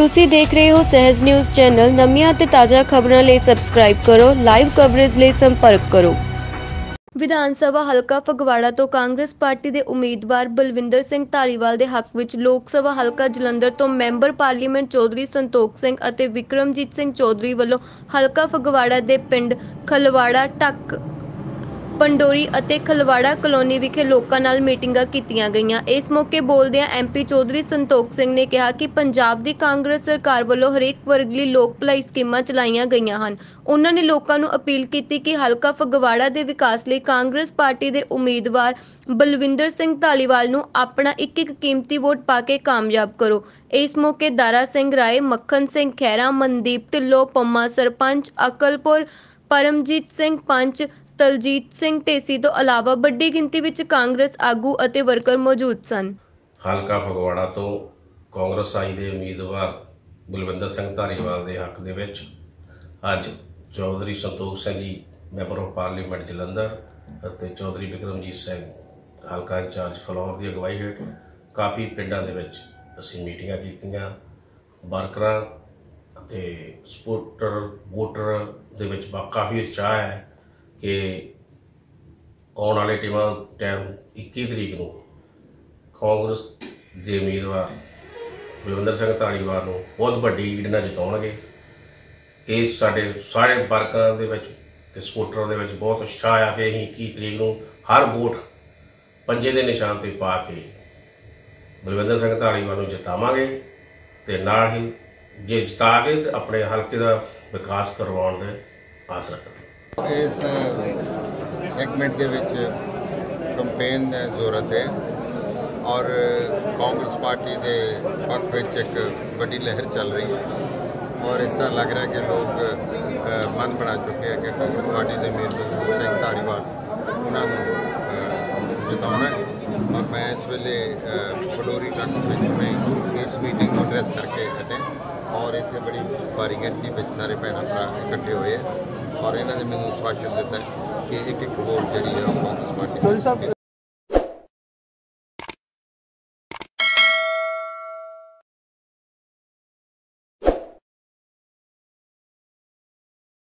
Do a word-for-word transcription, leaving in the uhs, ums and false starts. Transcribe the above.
ਤੁਸੀਂ ਦੇਖ ਰਹੇ ਹੋ ਸਹਿਜ ਨਿਊਜ਼ ਚੈਨਲ। ਨਵੀਆਂ ਤੇ ਤਾਜ਼ਾ ਖਬਰਾਂ ਲਈ ਸਬਸਕ੍ਰਾਈਬ ਕਰੋ। ਲਾਈਵ ਕਵਰੇਜ ਲਈ ਸੰਪਰਕ ਕਰੋ। ਵਿਧਾਨ ਸਭਾ ਹਲਕਾ ਫਗਵਾੜਾ ਤੋਂ ਕਾਂਗਰਸ ਪਾਰਟੀ ਦੇ ਉਮੀਦਵਾਰ ਬਲਵਿੰਦਰ ਸਿੰਘ ਧਾਲੀਵਾਲ ਦੇ ਹੱਕ ਵਿੱਚ ਲੋਕ ਸਭਾ ਹਲਕਾ ਜਲੰਧਰ ਤੋਂ ਮੈਂਬਰ ਪਾਰਲੀਮੈਂਟ ਚੌਧਰੀ ਸੰਤੋਖ ਸਿੰਘ ਅਤੇ ਵਿਕਰਮਜੀਤ ਸਿੰਘ ਚੌਧਰੀ ਵੱਲੋਂ ਹਲਕਾ ਫਗਵਾੜਾ ਦੇ ਪਿੰਡ ਖਲਵਾੜਾ ਢੱਕ ਪੰਡੋਰੀ ਅਤੇ ਖਲਵਾੜਾ ਕਲੋਨੀ ਵਿਖੇ ਲੋਕਾਂ ਨਾਲ ਮੀਟਿੰਗਾਂ ਕੀਤੀਆਂ ਗਈਆਂ। ਇਸ ਮੌਕੇ ਬੋਲਦਿਆਂ ਐਮਪੀ ਚੌਧਰੀ ਸੰਤੋਖ ਸਿੰਘ ਨੇ ਕਿਹਾ ਕਿ ਪੰਜਾਬ ਦੀ ਕਾਂਗਰਸ ਸਰਕਾਰ ਵੱਲੋਂ ਹਰੇਕ ਵਰਗ ਲਈ ਲੋਕ ਭਲਾਈ ਸਕੀਮਾਂ ਚਲਾਈਆਂ ਗਈਆਂ ਹਨ। ਉਹਨਾਂ ਨੇ ਲੋਕਾਂ ਨੂੰ ਅਪੀਲ ਕੀਤੀ ਕਿ ਹਲਕਾ ਫਗਵਾੜਾ ਦੇ ਵਿਕਾਸ ਲਈ ਕਾਂਗਰਸ ਪਾਰਟੀ ਦੇ ਉਮੀਦਵਾਰ ਬਲਵਿੰਦਰ ਸਿੰਘ ਧਾਲੀਵਾਲ ਨੂੰ ਆਪਣਾ ਇੱਕ ਇੱਕ ਕੀਮਤੀ ਵੋਟ ਪਾ ਕੇ ਕਾਮਯਾਬ ਕਰੋ। ਇਸ ਮੌਕੇ ਦਾਰਾ ਸਿੰਘ ਰਾਏ, ਮੱਖਣ ਸਿੰਘ ਖਹਿਰਾ, ਮਨਦੀਪ ਢਿੱਲੋਂ, ਪੰਮਾ ਸਰਪੰਚ, ਅਕਲਪੁਰ, ਪਰਮਜੀਤ ਸਿੰਘ ਪੰਚ, ਦਲਜੀਤ ਸਿੰਘ ਢੇਸੀ ਤੋਂ ਇਲਾਵਾ ਵੱਡੀ ਗਿਣਤੀ ਵਿੱਚ ਕਾਂਗਰਸ ਆਗੂ ਅਤੇ ਵਰਕਰ ਮੌਜੂਦ ਸਨ। ਹਲਕਾ ਫਗਵਾੜਾ ਤੋਂ ਕਾਂਗਰਸ ਆਈ ਦੇ ਉਮੀਦਵਾਰ ਬਲਵਿੰਦਰ ਸਿੰਘ ਧਾਲੀਵਾਲ ਦੇ ਹੱਕ ਦੇ ਵਿੱਚ ਅੱਜ Chaudhary Santokh Singh ji member of parliament Jalandhar ਅਤੇ ਚੌਧਰੀ ਵਿਕਰਮਜੀਤ ਸਿੰਘ ਹਲਕਾ ਇੰਚਾਰਜ ਫਲੋਰ ਦੀ ਅਗਵਾਈ ਹੇਠ ਕਾਫੀ ਪਿੰਡਾਂ ਦੇ ਵਿੱਚ ਅਸੀਂ ਮੀਟਿੰਗਾਂ ਕੀਤੀਆਂ। ਵਰਕਰਾਂ ਅਤੇ ਸਪੋਰਟਰ ਵੋਟਰ ਦੇ ਵਿੱਚ ਕਾਫੀ ਉਤਸ਼ਾਹ ਹੈ ਕਿ ਆਉਣ ਵਾਲੇ ਟਾਈਮਾਂ ਟਾਈਮ ਇੱਕੀ ਤਰੀਕ ਨੂੰ ਕਾਂਗਰਸ ਦੇ ਉਮੀਦਵਾਰ ਬਲਵਿੰਦਰ ਸਿੰਘ ਧਾਲੀਵਾਲ ਨੂੰ ਬਹੁਤ ਵੱਡੀ ਲੀਡ ਨਾਲ ਜਿਤਾਉਣਗੇ। ਇਹ ਸਾਡੇ ਸਾਰੇ ਵਰਕਰਾਂ ਦੇ ਵਿੱਚ ਅਤੇ ਸਪੋਰਟਰਾਂ ਦੇ ਵਿੱਚ ਬਹੁਤ ਉਤਸ਼ਾਹ ਆ ਕਿ ਅਸੀਂ ਇੱਕੀ ਤਰੀਕ ਨੂੰ ਹਰ ਵੋਟ ਪੰਜੇ ਦੇ ਨਿਸ਼ਾਨ 'ਤੇ ਪਾ ਕੇ ਬਲਵਿੰਦਰ ਸਿੰਘ ਧਾਲੀਵਾਲ ਨੂੰ ਜਿਤਾਵਾਂਗੇ ਅਤੇ ਨਾਲ ਹੀ ਜੇ ਜਿਤਾ ਕੇ ਤੇ ਆਪਣੇ ਹਲਕੇ ਦਾ ਵਿਕਾਸ ਕਰਵਾਉਣ ਦੇ ਆਸ ਰੱਖਾਂਗੇ। ਇਸ ਸੈਗਮੈਂਟ ਦੇ ਵਿੱਚ ਕੰਪੇਨ ਜ਼ੋਰਤ ਹੈ ਔਰ ਕਾਂਗਰਸ ਪਾਰਟੀ ਦੇ ਪੱਖ ਵਿੱਚ ਇੱਕ ਵੱਡੀ ਲਹਿਰ ਚੱਲ ਰਹੀ ਹੈ ਔਰ ਇਸ ਤਰ੍ਹਾਂ ਲੱਗ ਰਿਹਾ ਕਿ ਲੋਕ ਮਨ ਬਣਾ ਚੁੱਕੇ ਹੈ ਕਿ ਕਾਂਗਰਸ ਪਾਰਟੀ ਦੇ ਉਮੀਦਵਾਰ ਸਿੰਘ ਧਾਲੀਵਾਲ ਉਹਨਾਂ ਨੂੰ ਜਿਤਾਉਣਾ ਔਰ ਮੈਂ ਇਸ ਵੇਲੇ ਪੰਡੋਰੀ ਢੱਕ ਵਿੱਚ ਮੈਂ ਇਸ ਮੀਟਿੰਗ ਨੂੰ ਐਡਰੈਸ ਕਰਕੇ ਹਟਿਆ ਔਰ ਇੱਥੇ ਬੜੀ ਭਾਰੀ ਗਿਣਤੀ ਵਿੱਚ ਸਾਰੇ ਭੈਣ ਭਰਾ ਇਕੱਠੇ ਹੋਏ ਹੈ ਔਰ ਇਹਨਾਂ ਨੇ ਮੈਨੂੰ ਆਸ਼ਵਾਸਨ ਦਿੱਤਾ ਕਿ ਇੱਕ ਇੱਕ ਵੋਟ ਜਿਹੜੀ ਹੈ ਕਾਂਗਰਸ ਪਾਰਟੀ